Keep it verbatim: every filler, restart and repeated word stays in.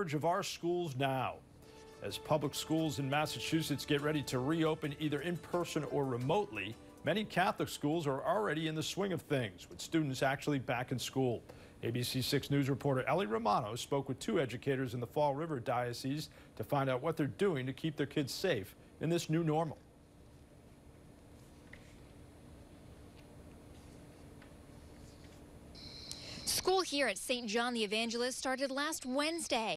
coverage of our schools now. As public schools in Massachusetts get ready to reopen either in person or remotely, many Catholic schools are already in the swing of things, with students actually back in school. A B C six News reporter Ellie Romano spoke with two educators in the Fall River Diocese to find out what they're doing to keep their kids safe in this new normal. School here at Saint John the Evangelist started last Wednesday.